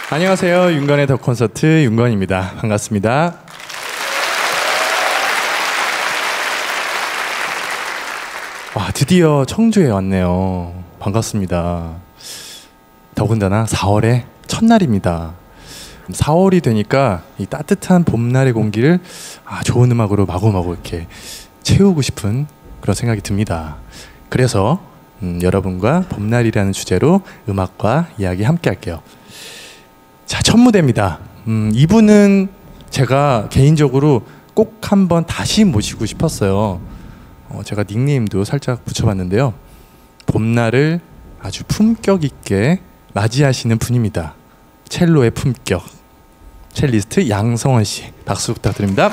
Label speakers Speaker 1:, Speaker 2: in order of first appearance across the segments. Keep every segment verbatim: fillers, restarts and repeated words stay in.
Speaker 1: 안녕하세요. 윤건의 더 콘서트 윤건입니다. 반갑습니다. 와, 드디어 청주에 왔네요. 반갑습니다. 더군다나 사월의 첫날입니다. 사월이 되니까 이 따뜻한 봄날의 공기를 아, 좋은 음악으로 마구마구 이렇게 채우고 싶은 그런 생각이 듭니다. 그래서 음, 여러분과 봄날이라는 주제로 음악과 이야기 함께 할게요. 자, 첫 무대입니다. 음, 이분은 제가 개인적으로 꼭 한번 다시 모시고 싶었어요. 어, 제가 닉네임도 살짝 붙여봤는데요. 봄날을 아주 품격 있게 맞이하시는 분입니다. 첼로의 품격, 첼리스트 양성원 씨, 박수 부탁드립니다.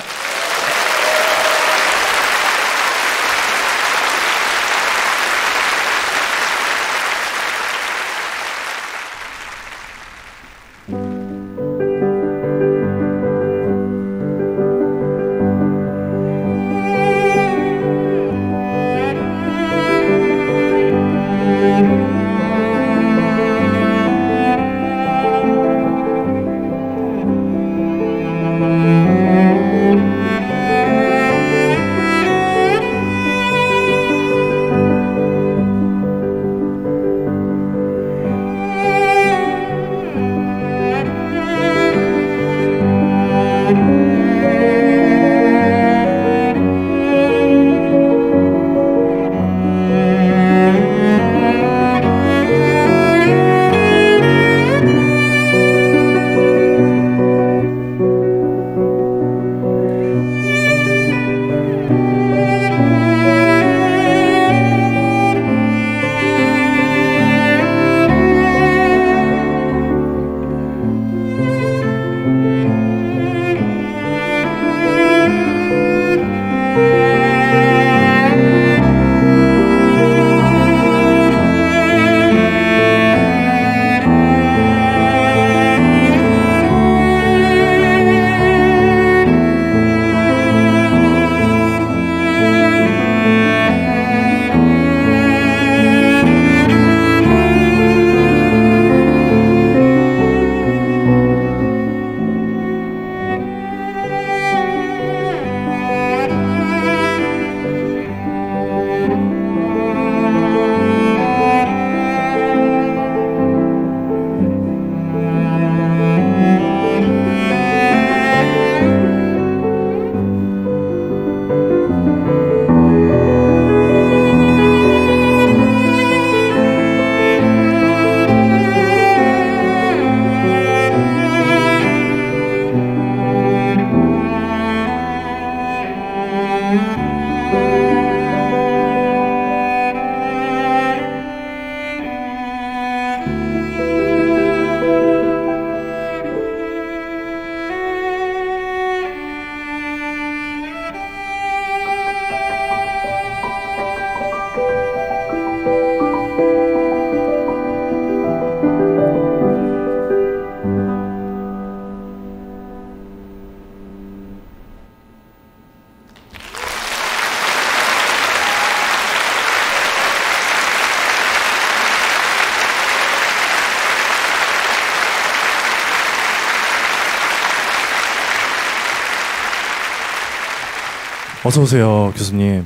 Speaker 1: 어서 오세요, 교수님.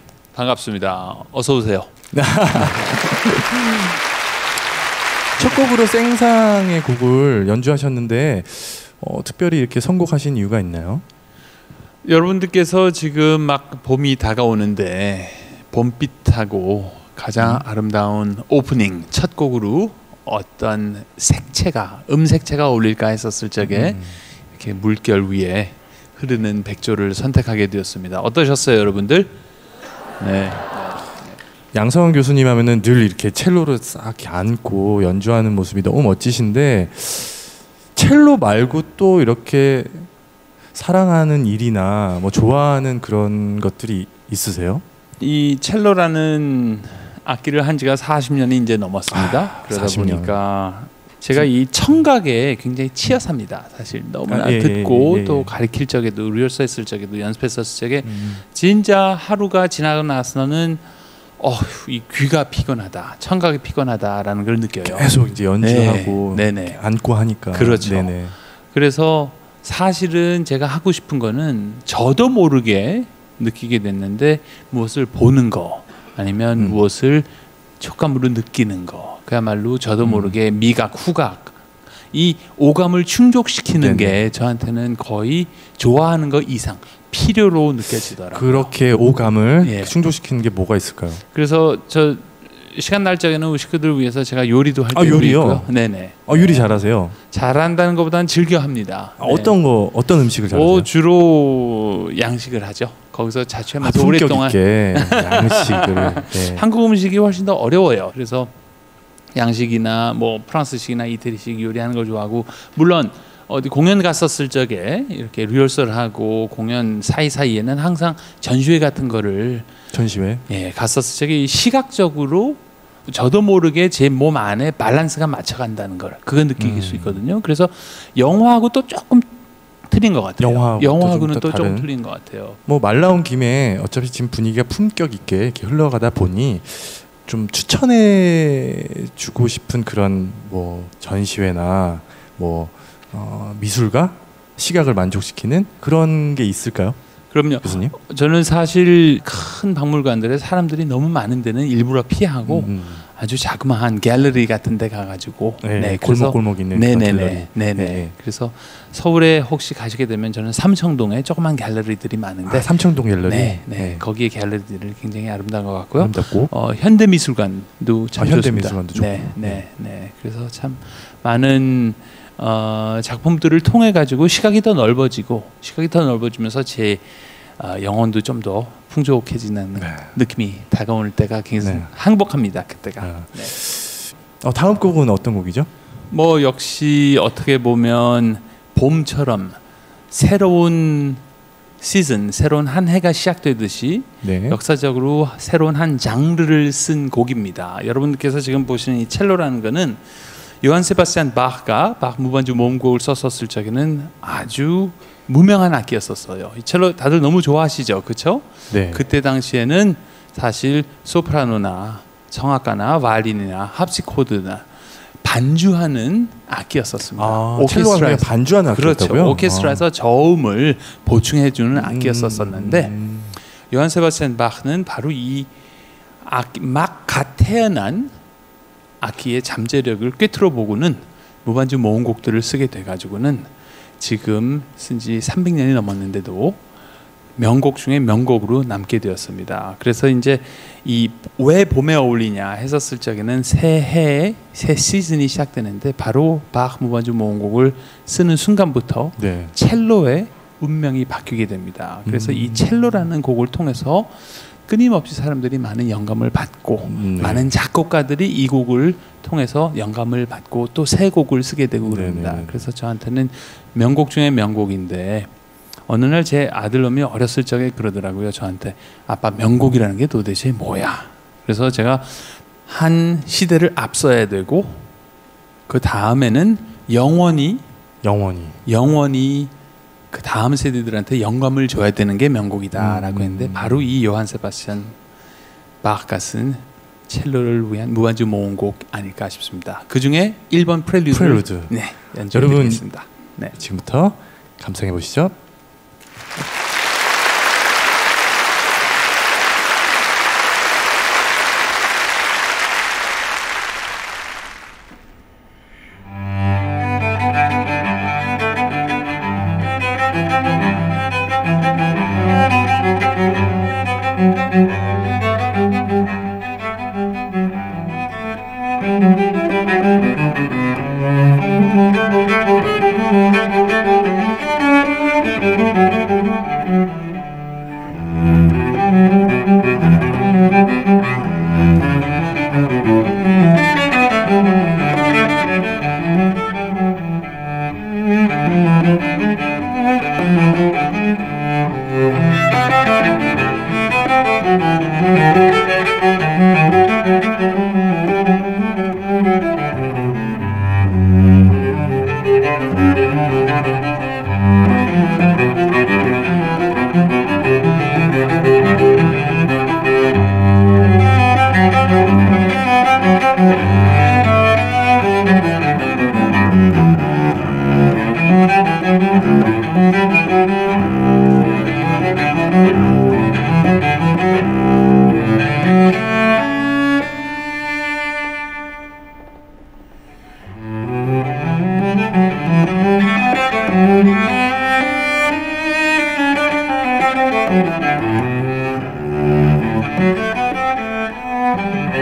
Speaker 2: 반갑습니다. 어서 오세요.
Speaker 1: 첫 곡으로 생상의 곡을 연주하셨는데 어, 특별히 이렇게 선곡하신 이유가 있나요?
Speaker 2: 여러분들께서 지금 막 봄이 다가오는데 봄빛하고 가장 음. 아름다운 오프닝 첫 곡으로 어떤 색채가 음색채가 어울릴까 했었을 적에 음. 이렇게 물결 위에 흐르는 백조를 선택하게 되었습니다. 어떠셨어요, 여러분들? 네.
Speaker 1: 양성원 교수님 하면은 늘 이렇게 첼로를 싹 안고 연주하는 모습이 너무 멋지신데 첼로 말고 또 이렇게 사랑하는 일이나 뭐 좋아하는 그런 것들이 있으세요?
Speaker 2: 이 첼로라는 악기를 한 지가 사십 년이 이제 넘었습니다.
Speaker 1: 아,
Speaker 2: 그러다
Speaker 1: 사십 년.
Speaker 2: 보니까 제가 이 청각에 굉장히 치여삽니다. 사실 너무나
Speaker 1: 아, 예,
Speaker 2: 듣고
Speaker 1: 예, 예, 예.
Speaker 2: 또 가르칠 적에도 리허설 했을 적에도 연습했을 적에
Speaker 1: 음.
Speaker 2: 진짜 하루가 지나고 나서는 어휴, 이 귀가 피곤하다, 청각이 피곤하다라는 걸 느껴요.
Speaker 1: 계속 이제 연주하고
Speaker 2: 네, 네네.
Speaker 1: 앉고 하니까.
Speaker 2: 그렇죠.
Speaker 1: 네네.
Speaker 2: 그래서 사실은 제가 하고 싶은 거는 저도 모르게 느끼게 됐는데 무엇을 보는 거 아니면
Speaker 1: 음.
Speaker 2: 무엇을 촉감으로 느끼는 거, 그야말로 저도 모르게
Speaker 1: 음.
Speaker 2: 미각, 후각, 이 오감을 충족시키는
Speaker 1: 네네.
Speaker 2: 게 저한테는 거의 좋아하는 것 이상 필요로 느껴지더라고요.
Speaker 1: 그렇게 오감을
Speaker 2: 예.
Speaker 1: 충족시키는 게 뭐가 있을까요?
Speaker 2: 그래서 저 시간 날 적에는 우리 식구들을 위해서 제가 요리도 할
Speaker 1: 아,
Speaker 2: 때도
Speaker 1: 요리요?
Speaker 2: 있고요. 네네.
Speaker 1: 어, 요리 잘하세요.
Speaker 2: 잘한다는 것보다는 즐겨합니다.
Speaker 1: 아, 어떤 거 어떤 음식을 잘하세요?
Speaker 2: 오, 주로 양식을 하죠. 거기서
Speaker 1: 아,
Speaker 2: 자취하면서
Speaker 1: 품격
Speaker 2: 오랫동안
Speaker 1: 있게 양식을. 네.
Speaker 2: 한국 음식이 훨씬 더 어려워요. 그래서 양식이나 뭐 프랑스식이나 이태리식 요리하는 걸 좋아하고, 물론 어디 공연 갔었을 적에 이렇게 리허설하고 공연 사이 사이에는 항상 전시회 같은 거를
Speaker 1: 전시회.
Speaker 2: 예, 갔었을 적에 시각적으로 저도 모르게 제 몸 안에 밸런스가 맞춰간다는 걸 그거 느낄
Speaker 1: 음.
Speaker 2: 수 있거든요. 그래서 영화하고 또 조금 틀린 것 같아요.
Speaker 1: 영화하고
Speaker 2: 영화하고는
Speaker 1: 또
Speaker 2: 또
Speaker 1: 좀
Speaker 2: 조금
Speaker 1: 다른?
Speaker 2: 틀린 것 같아요.
Speaker 1: 뭐 말 나온 김에 어차피 지금 분위기가 품격 있게 이렇게 흘러가다 보니 좀 추천해 주고 싶은 그런 뭐 전시회나 뭐 어, 미술가 시각을 만족시키는 그런 게 있을까요,
Speaker 2: 그럼요.
Speaker 1: 교수님?
Speaker 2: 저는 사실 큰 박물관들에 사람들이 너무 많은 데는 일부러 피하고
Speaker 1: 음,
Speaker 2: 아주 자그마한 갤러리 같은 데 가가지고
Speaker 1: 네,
Speaker 2: 네, 그래서
Speaker 1: 골목골목 있는 그런
Speaker 2: 네네네,
Speaker 1: 갤러리.
Speaker 2: 네네.
Speaker 1: 네.
Speaker 2: 그래서 서울에 혹시 가시게 되면 저는 삼청동에 조그만 갤러리들이 많은데
Speaker 1: 아, 삼청동 갤러리.
Speaker 2: 네, 네, 거기에 갤러리들이 굉장히 아름다운 것 같고요.
Speaker 1: 아름답고.
Speaker 2: 어, 현대미술관도 참
Speaker 1: 아,
Speaker 2: 좋습니다.
Speaker 1: 현대미술관도 좋고.
Speaker 2: 네, 네, 네. 그래서 참 많은 어, 작품들을 통해 가지고 시각이 더 넓어지고 시각이 더 넓어지면서 제 어, 영혼도 좀 더 풍족해지는
Speaker 1: 네.
Speaker 2: 느낌이 다가올 때가 굉장히
Speaker 1: 네.
Speaker 2: 행복합니다. 그때가.
Speaker 1: 아.
Speaker 2: 네.
Speaker 1: 어, 다음 곡은 어떤 곡이죠?
Speaker 2: 뭐 역시 어떻게 보면 봄처럼 새로운 시즌, 새로운 한 해가 시작되듯이
Speaker 1: 네.
Speaker 2: 역사적으로 새로운 한 장르를 쓴 곡입니다. 여러분들께서 지금 보시는 이 첼로라는 거는 요한 세바스찬 바흐가 바흐 무반주 모음곡을 썼었을 적에는 아주 무명한 악기였었어요. 이 첼로 다들 너무 좋아하시죠, 그렇죠?
Speaker 1: 네.
Speaker 2: 그때 당시에는 사실 소프라노나 성악가나 바이올린이나 합시코드나 반주하는 악기였었습니다.
Speaker 1: 아, 첼로가 그냥 반주하는 악기였다고요?
Speaker 2: 그렇죠. 오케스트라에서 저음을 보충해주는
Speaker 1: 아.
Speaker 2: 악기였었는데
Speaker 1: 음,
Speaker 2: 요한 세바스찬 바흐는 바로 이 악기, 막 갓 태어난 악기의 잠재력을 꿰뚫어 보고는 무반주 모음곡들을 쓰게 돼가지고는 지금 쓴지 삼백 년이 넘었는데도 명곡 중에 명곡으로 남게 되었습니다. 그래서 이제 이 왜 봄에 어울리냐 했었을 적에는 새해 새 시즌이 시작되는데 바로 바흐 무반주 모음곡을 쓰는 순간부터
Speaker 1: 네.
Speaker 2: 첼로의 운명이 바뀌게 됩니다. 그래서
Speaker 1: 음.
Speaker 2: 이 첼로라는 곡을 통해서 끊임없이 사람들이 많은 영감을 받고
Speaker 1: 음, 네.
Speaker 2: 많은 작곡가들이 이 곡을 통해서 영감을 받고 또 새 곡을 쓰게 되고 그럽니다.
Speaker 1: 네네네.
Speaker 2: 그래서 저한테는 명곡 중에 명곡인데 어느 날 제 아들놈이 어렸을 적에 그러더라고요. 저한테 아빠 명곡이라는 게 도대체 뭐야? 그래서 제가 한 시대를 앞서야 되고 그 다음에는 영원히
Speaker 1: 영원히.
Speaker 2: 영원히 그 다음 세대들한테 영감을 줘야 되는 게 명곡이다라고
Speaker 1: 음.
Speaker 2: 했는데 바로 이 요한 세바스찬 바흐가 쓴 첼로를 위한 무반주 모음곡 아닐까 싶습니다. 그 중에 일 번 프렐류드,
Speaker 1: 프렐루드.
Speaker 2: 네, 연주해드리겠습니다. 네.
Speaker 1: 지금부터 감상해 보시죠.
Speaker 3: Thank you.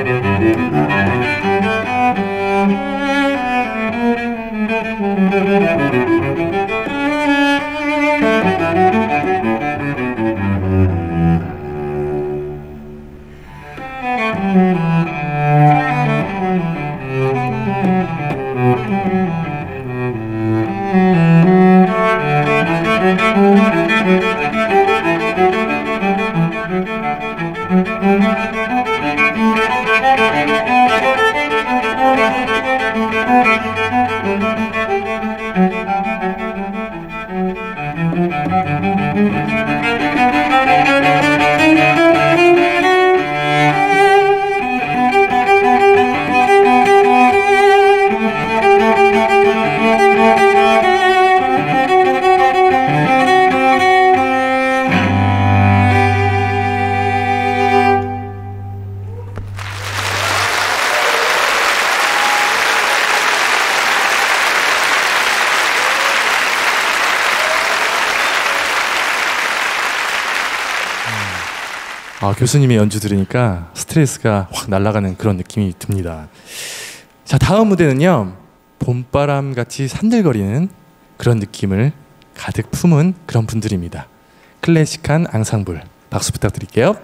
Speaker 1: 아, 교수님의 연주 들으니까 스트레스가 확 날아가는 그런 느낌이 듭니다. 자, 다음 무대는요, 봄바람 같이 산들거리는 그런 느낌을 가득 품은 그런 분들입니다. 클래식한 앙상블, 박수 부탁드릴게요.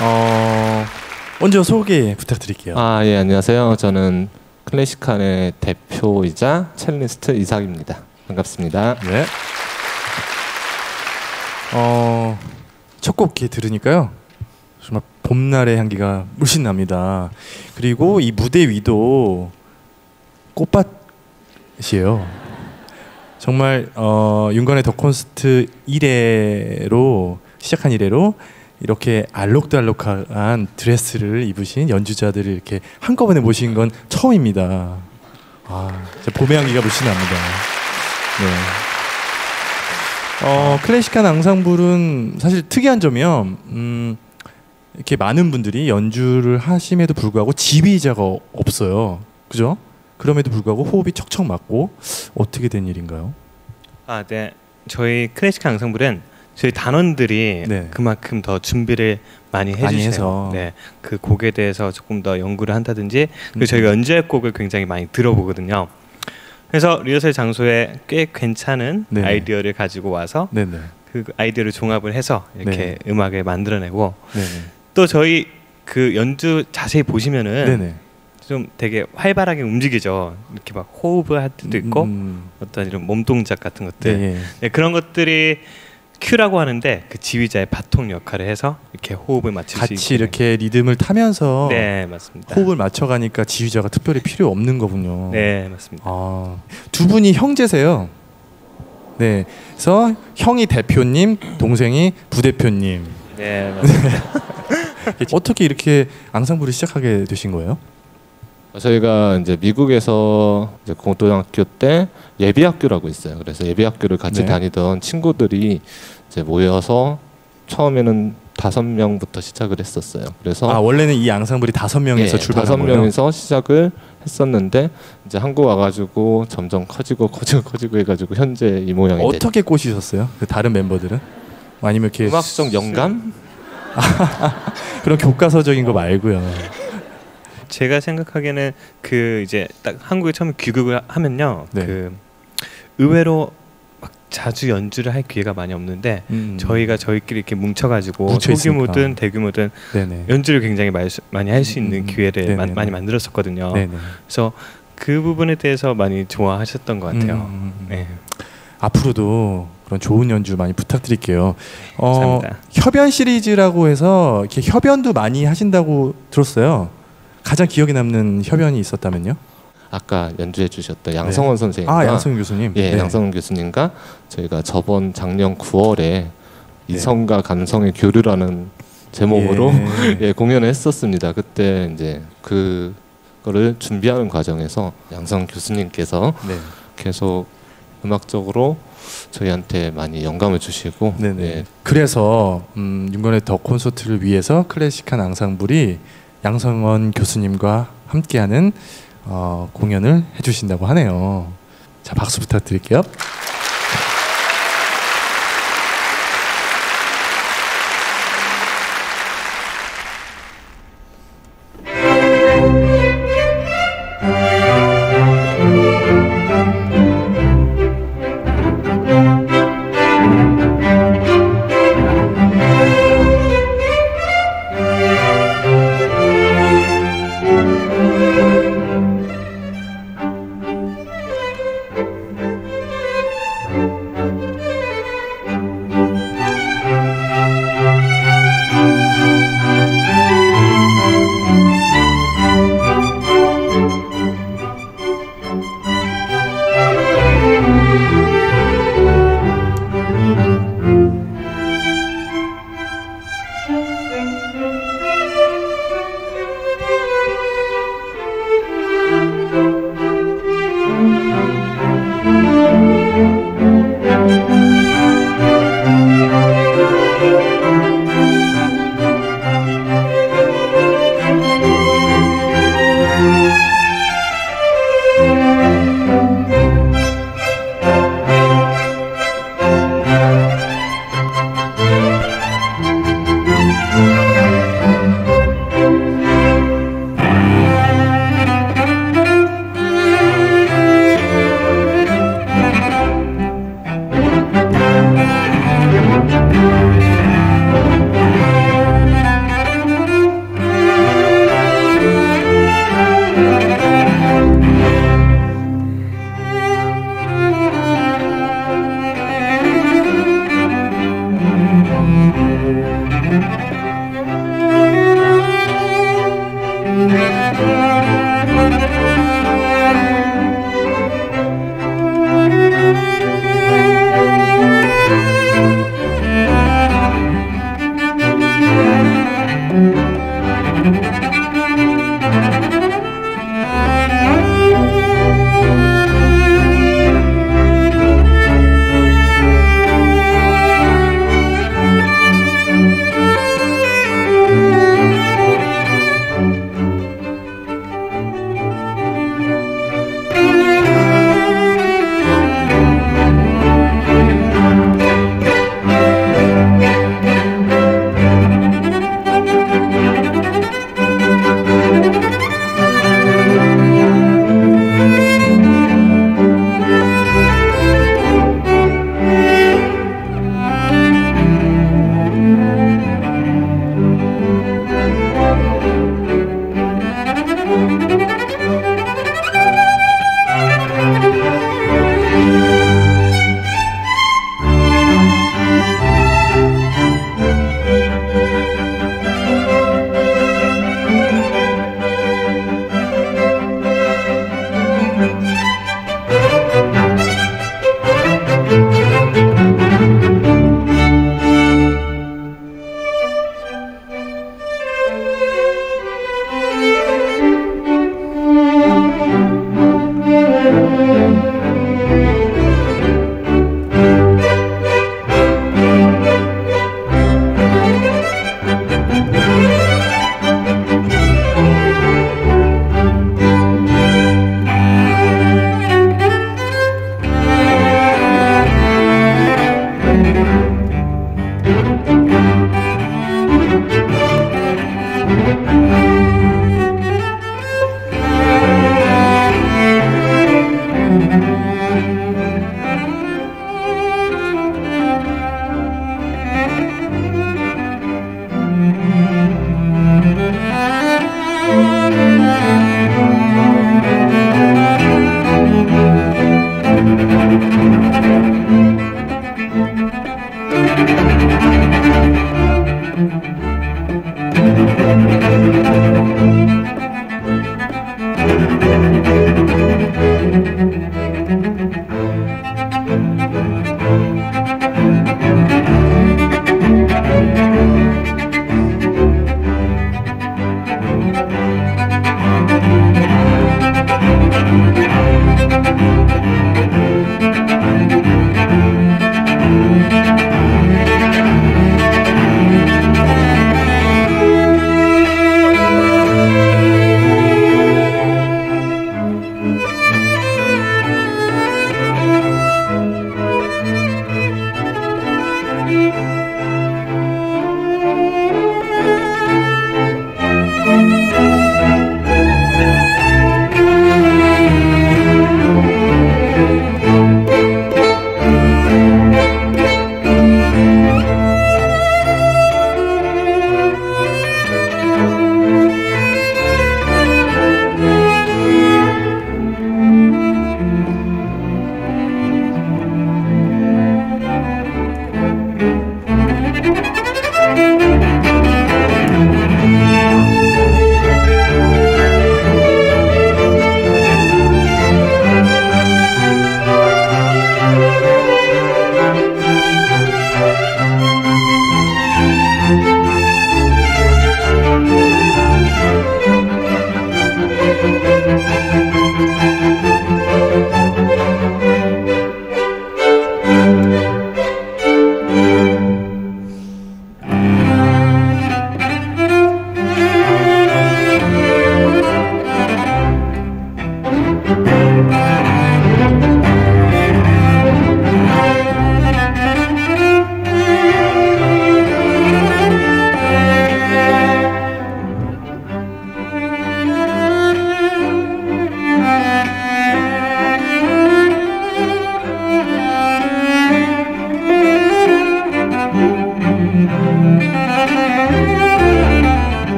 Speaker 1: 어, 먼저 소개 부탁드릴게요.
Speaker 3: 아, 예, 안녕하세요. 저는 클래식한의 대표이자 첼리스트 이삭입니다. 반갑습니다.
Speaker 1: 네. 어, 첫 곡 들으니까요. 정말 봄날의 향기가 물씬 납니다. 그리고 이 무대 위도 꽃밭이에요. 정말 어, 윤건의 더 콘서트 일 회로 시작한 일 회로 이렇게 알록달록한 드레스를 입으신 연주자들을 이렇게 한꺼번에 모신 건 처음입니다. 아, 진짜 봄의 향기가 물씬 납니다. 네. 어, 클래식한 앙상블은 사실 특이한 점이요. 음, 이렇게 많은 분들이 연주를 하심에도 불구하고 지휘자가 없어요. 그죠? 그럼에도 불구하고 호흡이 척척 맞고 어떻게 된 일인가요?
Speaker 4: 아, 네. 저희 클래식 앙상블은 저희 단원들이
Speaker 1: 네.
Speaker 4: 그만큼 더 준비를 많이 해주세요.
Speaker 1: 많이 해서.
Speaker 4: 네, 그 곡에 대해서 조금 더 연구를 한다든지 그리고
Speaker 1: 음.
Speaker 4: 저희가 연주할 곡을 굉장히 많이 들어보거든요. 그래서 리허설 장소에 꽤 괜찮은
Speaker 1: 네네.
Speaker 4: 아이디어를 가지고 와서
Speaker 1: 네네.
Speaker 4: 그 아이디어를 종합을 해서 이렇게
Speaker 1: 네.
Speaker 4: 음악을 만들어내고
Speaker 1: 네네.
Speaker 4: 또 저희 그 연주 자세히 보시면은
Speaker 1: 네네.
Speaker 4: 좀 되게 활발하게 움직이죠. 이렇게 막 호흡을 할 때도 있고
Speaker 1: 음,
Speaker 4: 어떤 이런 몸 동작 같은 것들
Speaker 1: 네.
Speaker 4: 네, 그런 것들이 큐라고 하는데 그 지휘자의 바통 역할을 해서 이렇게 호흡을 맞출 수
Speaker 1: 같이
Speaker 4: 있게
Speaker 1: 이렇게 리듬을 타면서
Speaker 4: 네 맞습니다.
Speaker 1: 호흡을 맞춰가니까 지휘자가 특별히 필요 없는 거군요.
Speaker 4: 네 맞습니다.
Speaker 1: 아, 두 분이 형제세요. 네. 그래서 형이 대표님, 동생이 부대표님.
Speaker 4: 네 맞습니다.
Speaker 1: 어떻게 이렇게 앙상블을 시작하게 되신 거예요?
Speaker 3: 저희가 이제 미국에서 이제 고등학교 때 예비학교라고 있어요. 그래서 예비학교를 같이
Speaker 1: 네.
Speaker 3: 다니던 친구들이 이제 모여서 처음에는 다섯 명부터 시작을 했었어요. 그래서
Speaker 1: 아, 원래는 이 앙상블이 다섯 명에서
Speaker 3: 예,
Speaker 1: 출발한
Speaker 3: 다섯
Speaker 1: 거예요.
Speaker 3: 명에서 시작을 했었는데 이제 한국 와가지고 점점 커지고 커지고 커지고 해가지고 현재 이 모양이 됐죠.
Speaker 1: 어떻게 꼬시셨어요? 그 다른 멤버들은? 아니면 이렇게
Speaker 3: 음악적 영감?
Speaker 1: 그런 교과서적인 거 말고요.
Speaker 4: 제가 생각하기에는 그 이제 딱 한국에 처음 귀국을 하면요,
Speaker 1: 네.
Speaker 4: 그 의외로 막 자주 연주를 할 기회가 많이 없는데
Speaker 1: 음.
Speaker 4: 저희가 저희끼리 이렇게 뭉쳐가지고
Speaker 1: 뭉쳐
Speaker 4: 소규모든
Speaker 1: 있으니까.
Speaker 4: 대규모든
Speaker 1: 네네.
Speaker 4: 연주를 굉장히 많이, 많이 할 수 있는
Speaker 1: 음,
Speaker 4: 기회를
Speaker 1: 네네네.
Speaker 4: 마, 많이 만들었었거든요.
Speaker 1: 네네.
Speaker 4: 그래서 그 부분에 대해서 많이 좋아하셨던 것 같아요.
Speaker 1: 음.
Speaker 4: 네,
Speaker 1: 앞으로도 그런 좋은 연주 많이 부탁드릴게요. 어,
Speaker 4: 감사합니다.
Speaker 1: 협연 시리즈라고 해서 이렇게 협연도 많이 하신다고 들었어요. 가장 기억에 남는 협연이 있었다면요?
Speaker 3: 아까 연주해 주셨던 양성원 선생님과
Speaker 1: 아, 양성윤 교수님.
Speaker 3: 예,
Speaker 1: 네.
Speaker 3: 양성원 교수님과 저희가 저번 작년 구월에
Speaker 1: 네.
Speaker 3: 이성과 감성의 교류라는 제목으로
Speaker 1: 예.
Speaker 3: 예, 공연을 했었습니다. 그때 이제 그거를 준비하는 과정에서 양성 교수님께서
Speaker 1: 네.
Speaker 3: 계속 음악적으로 저희한테 많이 영감을 주시고
Speaker 1: 네네.
Speaker 3: 예,
Speaker 1: 그래서 음, 윤건의 더 콘서트를 위해서 클래식한 앙상블이 양성원 교수님과 함께하는 어, 공연을 해주신다고 하네요. 자, 박수 부탁드릴게요.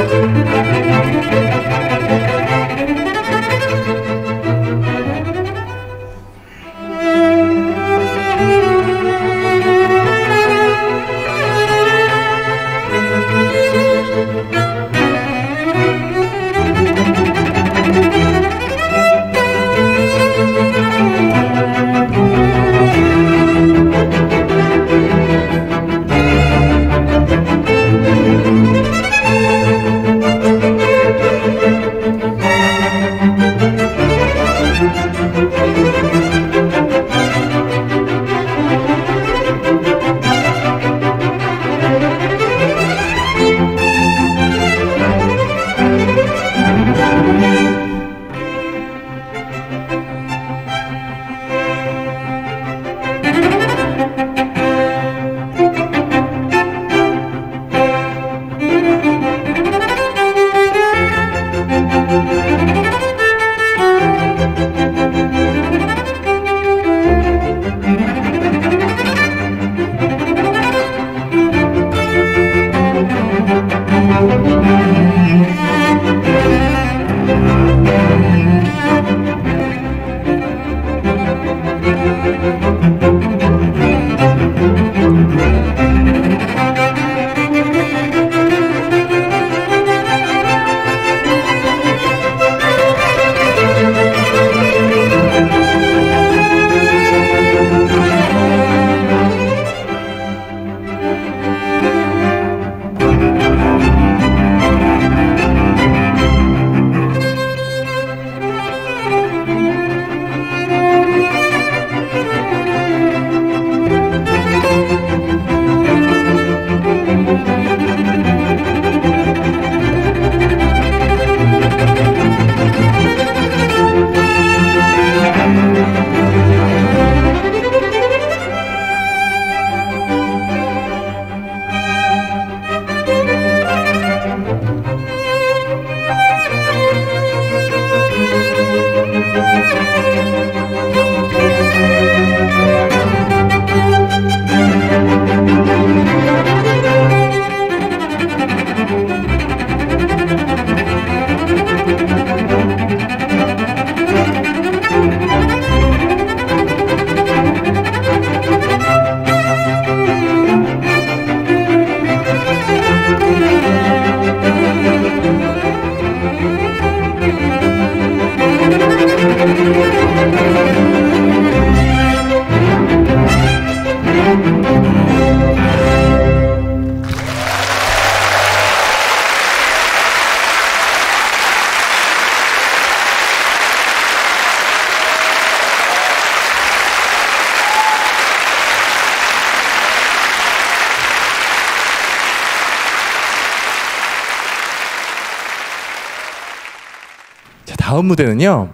Speaker 1: 다음 무대는요.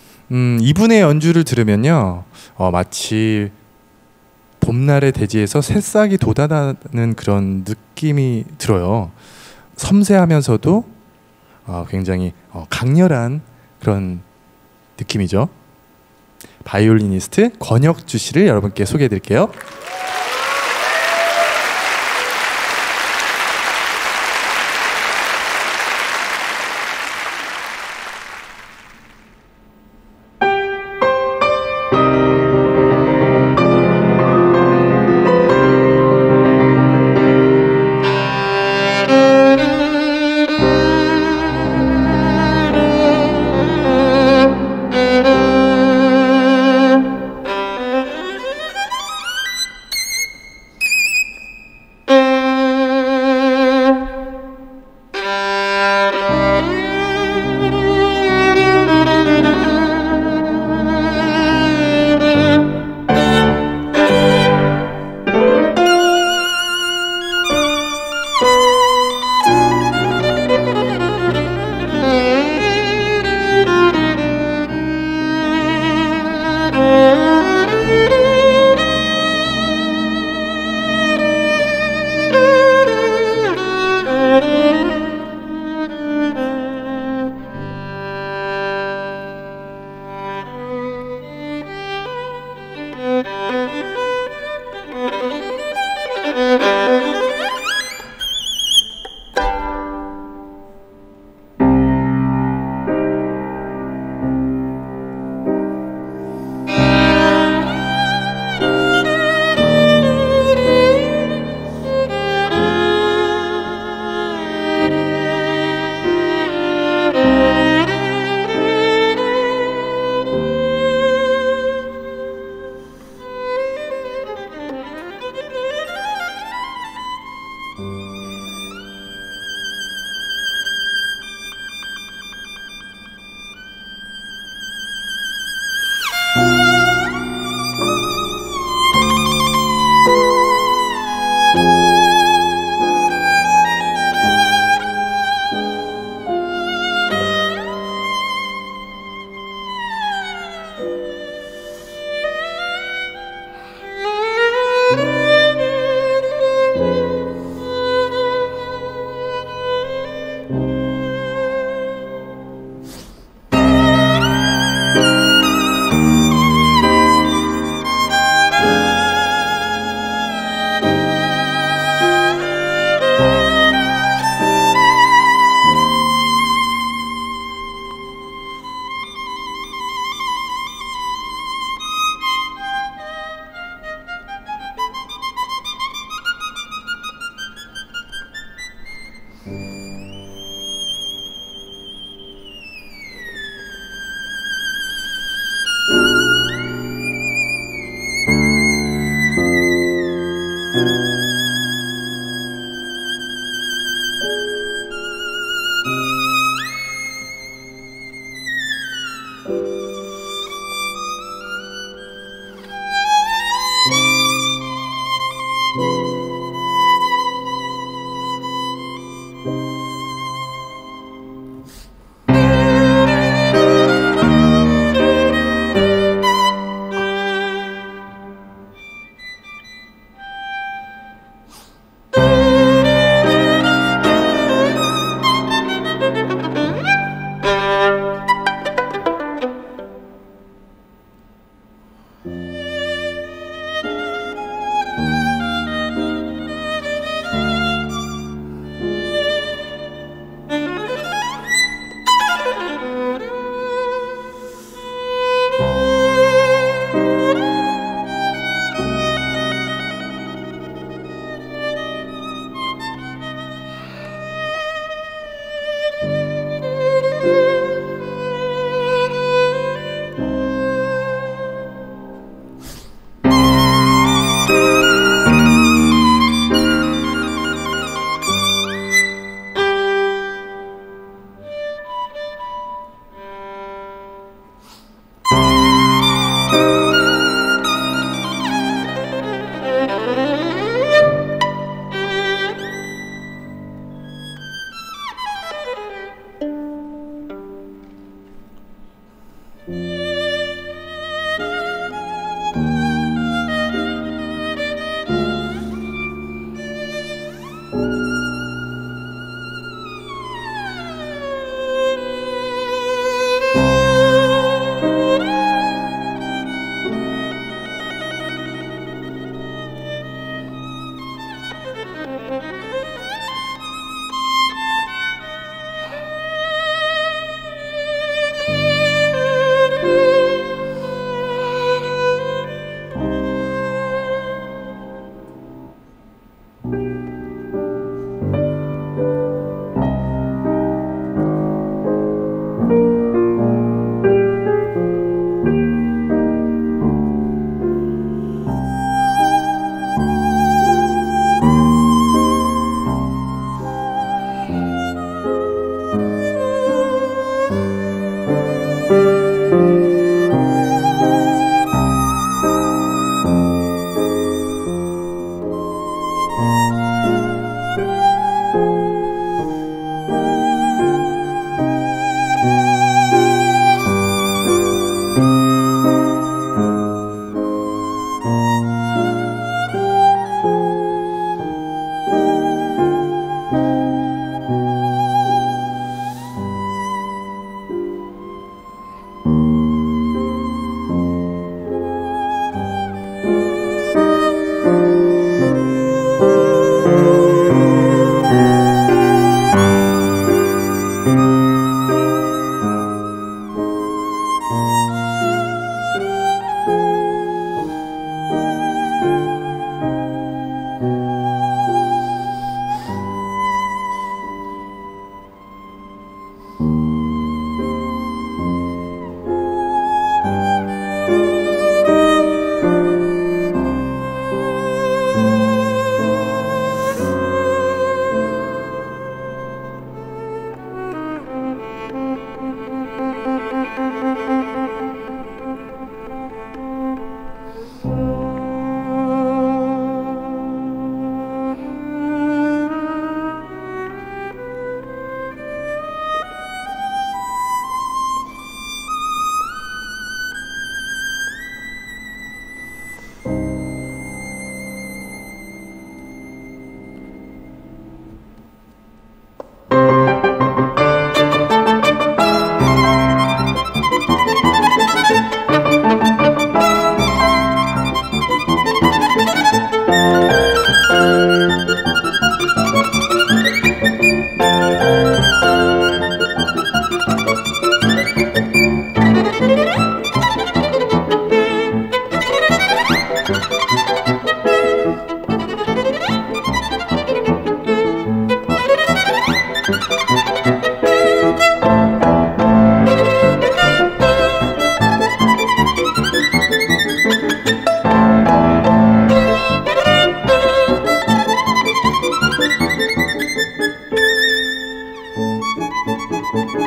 Speaker 1: 음, 이분의 연주를 들으면요. 어, 마치 봄날의 대지에서 새싹이 돋아나는 그런 느낌이 들어요. 섬세하면서도 어, 굉장히 어, 강렬한 그런 느낌이죠. 바이올리니스트 권혁주 씨를 여러분께 소개해 드릴게요.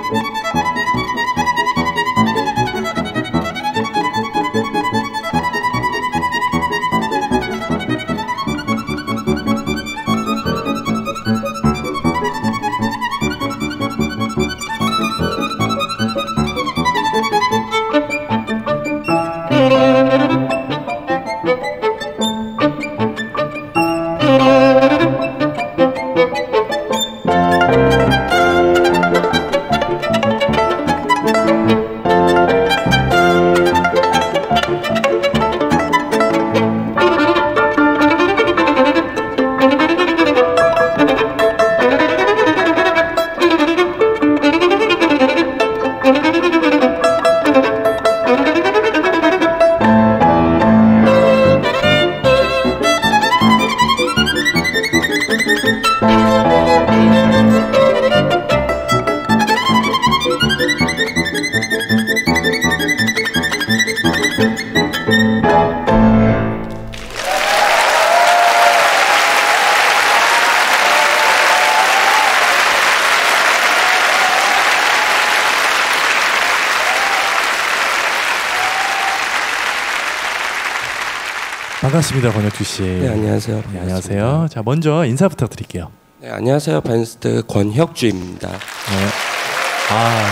Speaker 1: 반갑습니다, 권혁주 씨.
Speaker 5: 네, 안녕하세요.
Speaker 1: 네, 안녕하세요. 자, 먼저 인사 부탁드릴게요.
Speaker 5: 네, 안녕하세요. 바이올리니스트 권혁주입니다.
Speaker 1: 네. 아,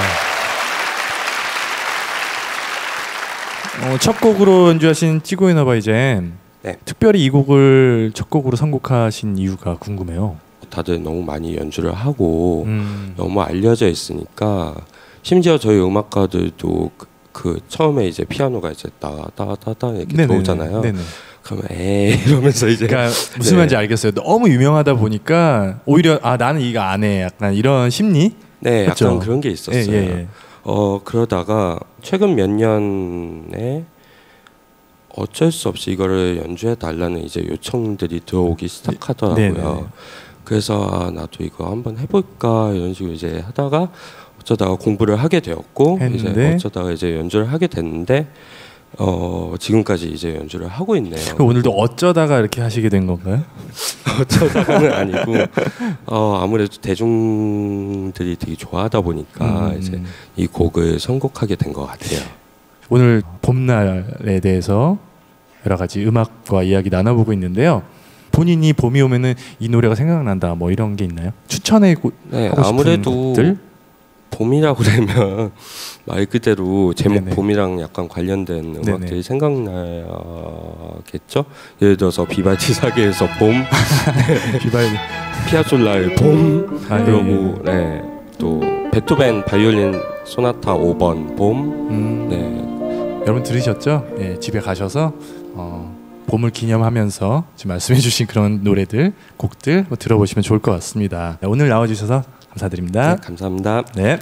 Speaker 1: 어, 첫 곡으로 연주하신 찌고 있나봐 이제.
Speaker 5: 네.
Speaker 1: 특별히 이 곡을 첫 곡으로 선곡하신 이유가 궁금해요.
Speaker 5: 다들 너무 많이 연주를 하고
Speaker 1: 음.
Speaker 5: 너무 알려져 있으니까 심지어 저희 음악가들도 그, 그 처음에 이제 피아노가 이제 따따따따 이렇게
Speaker 1: 네네네.
Speaker 5: 들어오잖아요.
Speaker 1: 네네.
Speaker 5: 그러면 에이 이러면서 이제
Speaker 1: 그러니까 무슨
Speaker 5: 네.
Speaker 1: 말인지 알겠어요. 너무 유명하다 보니까 오히려 아 나는 이거 안 해. 약간 이런 심리?
Speaker 5: 네,
Speaker 1: 그쵸?
Speaker 5: 약간 그런 게 있었어요.
Speaker 1: 예, 예, 예.
Speaker 5: 어 그러다가 최근 몇 년에 어쩔 수 없이 이거를 연주해 달라는 이제 요청들이 들어오기 시작하더라고요.
Speaker 1: 네네.
Speaker 5: 그래서 아, 나도 이거 한번 해볼까 이런 식으로 이제 하다가 어쩌다가 공부를 하게 되었고
Speaker 1: 했는데?
Speaker 5: 이제 어쩌다가 이제 연주를 하게 됐는데 어 지금까지 이제 연주를 하고 있네요.
Speaker 1: 그럼 오늘도 어쩌다가 이렇게 하시게 된 건가요?
Speaker 5: 어쩌다가는 아니고 어 아무래도 대중들이 되게 좋아하다 보니까
Speaker 1: 음.
Speaker 5: 이제 이 곡을 선곡하게 된 것 같아요.
Speaker 1: 오늘 봄날에 대해서 여러 가지 음악과 이야기 나눠보고 있는데요. 본인이 봄이 오면은 이 노래가 생각난다 뭐 이런 게 있나요? 추천해 고,
Speaker 5: 네,
Speaker 1: 하고 싶은
Speaker 5: 아무래도
Speaker 1: 것들?
Speaker 5: 봄이라고 그러면 말 그대로 제목
Speaker 1: 네네.
Speaker 5: 봄이랑 약간 관련된
Speaker 1: 네네.
Speaker 5: 음악들이 생각나겠죠? 예를 들어서 비바티 사계에서 봄,
Speaker 1: 비발
Speaker 5: 피아졸라의 봄,
Speaker 1: 아,
Speaker 5: 그리고 네, 또 베토벤 바이올린 소나타 오 번 봄.
Speaker 1: 음,
Speaker 5: 네.
Speaker 1: 여러분 들으셨죠? 예, 집에 가셔서 어, 봄을 기념하면서 지금 말씀해주신 그런 노래들, 곡들 뭐 들어보시면 좋을 것 같습니다. 네, 오늘 나와주셔서 감사드립니다.
Speaker 5: 네, 감사합니다.
Speaker 1: 네.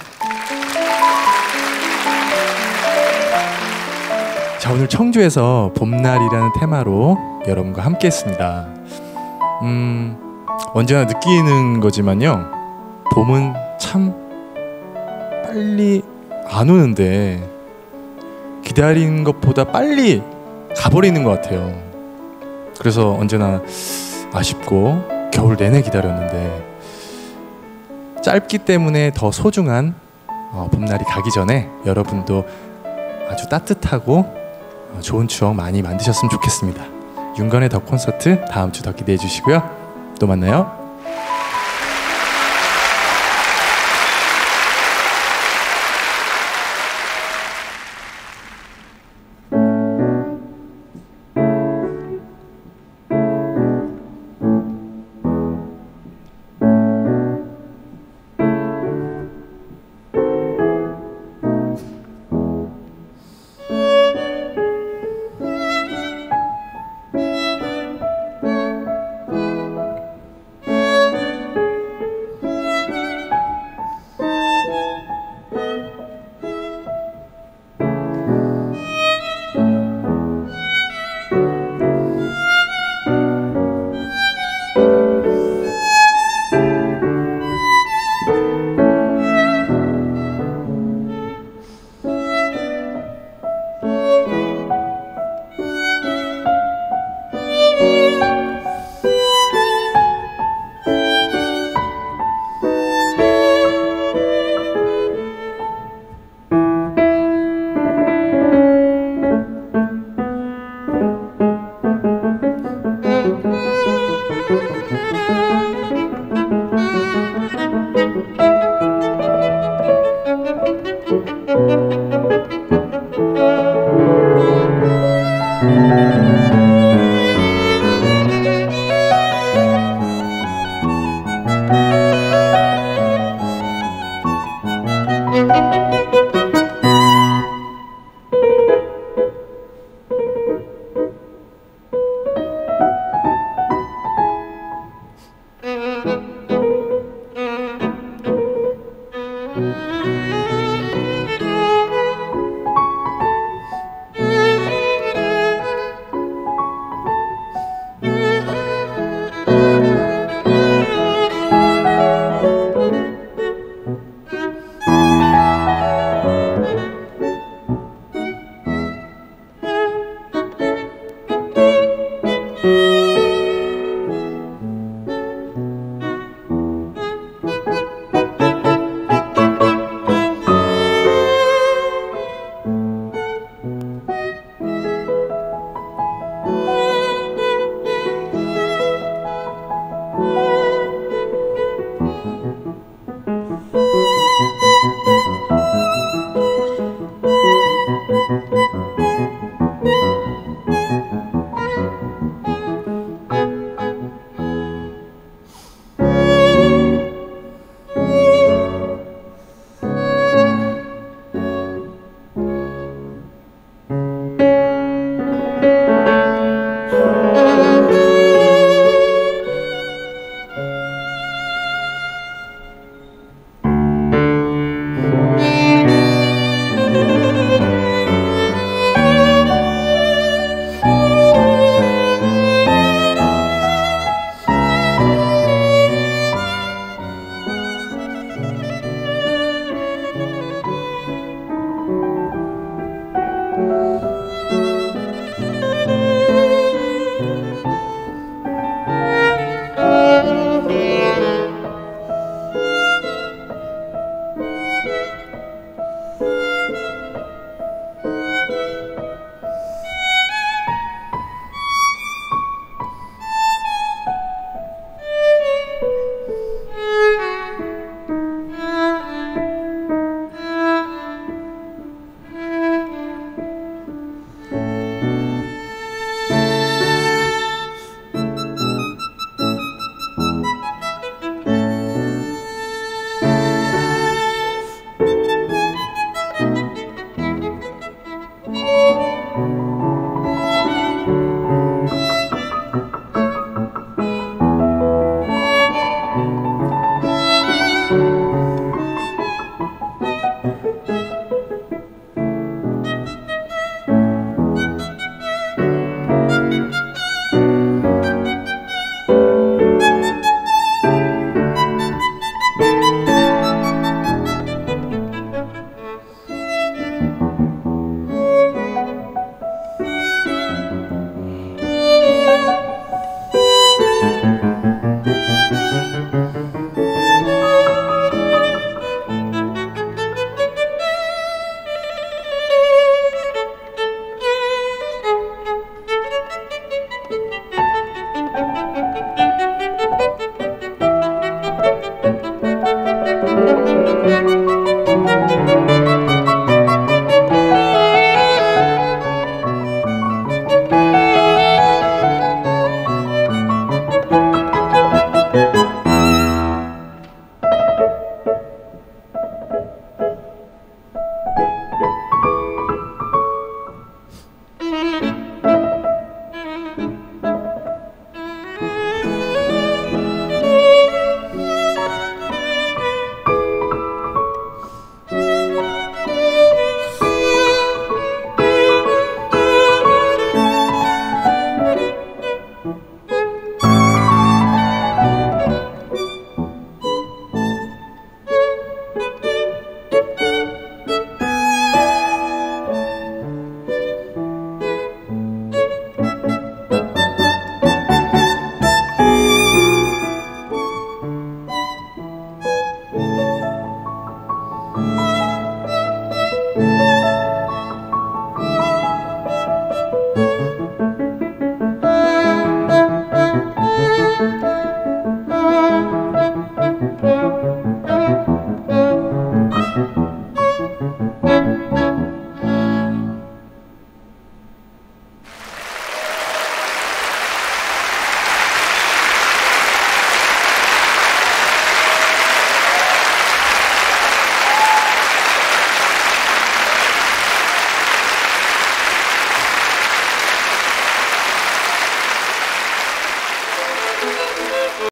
Speaker 1: 자, 오늘 청주에서 봄날이라는 테마로 여러분과 함께했습니다. 음, 언제나 느끼는 거지만요, 봄은 참 빨리 안 오는데 기다린 것보다 빨리 가버리는 것 같아요. 그래서 언제나 아쉽고 겨울 내내 기다렸는데 짧기 때문에 더 소중한 어, 봄날이 가기 전에 여러분도 아주 따뜻하고 어, 좋은 추억 많이 만드셨으면 좋겠습니다. 윤건의 더 콘서트 다음 주 더 기대해 주시고요. 또 만나요.